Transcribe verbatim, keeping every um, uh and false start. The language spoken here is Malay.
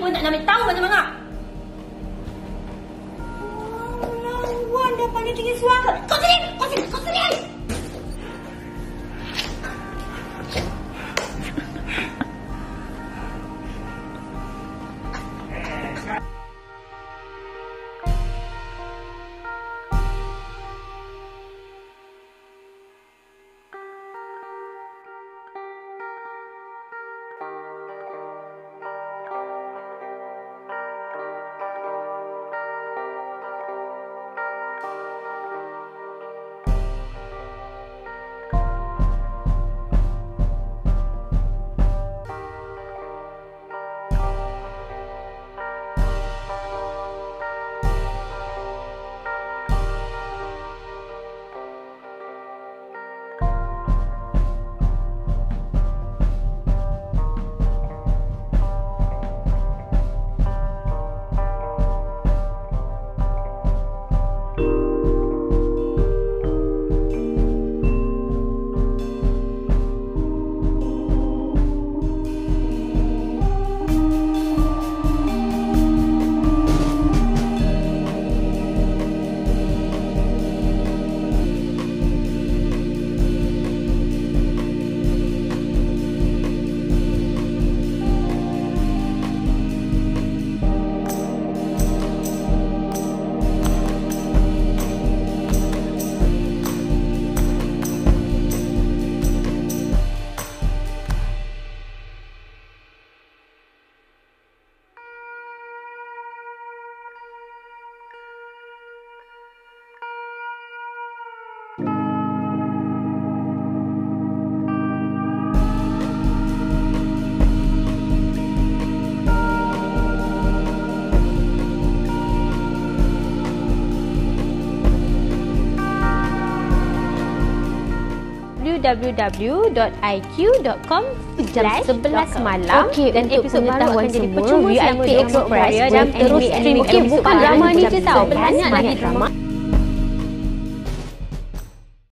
pun tak nak tahu mana-mana. Lawan dah pandai tinggi suara. Kau sini, kau sini, kau sini. w w w dot i q dot com jam sebelas malam okay, dan episod baru akan jadi semua percuma V I P V I P Express dan terus stream. Okay, bukan drama ni je tau, banyak lagi drama.